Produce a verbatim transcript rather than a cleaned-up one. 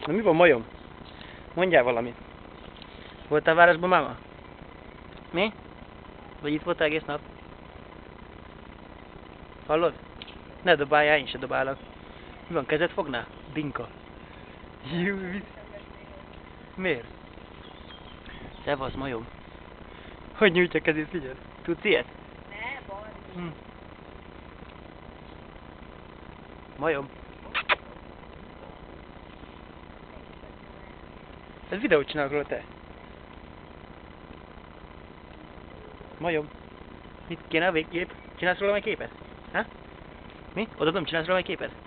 Na mi van, majom? Mondjál valamit. Voltál a városban, máma? Mi? Vagy itt voltál egész nap? Hallod? Ne dobáljál, én se dobálok. Mi van, kezet fognál? Binka. Jú, mit? Miért? Szevasz, majom. Hogy nyújtja kezét, figyelj? Tudsz ilyet? Ne, baj. Hm. Majom. Ez videót csinálok róla, te. Majom. Mit kéne a végkép? Csinálsz róla egy képet? Ha? Mi? Oda nem csinálsz róla egy képet?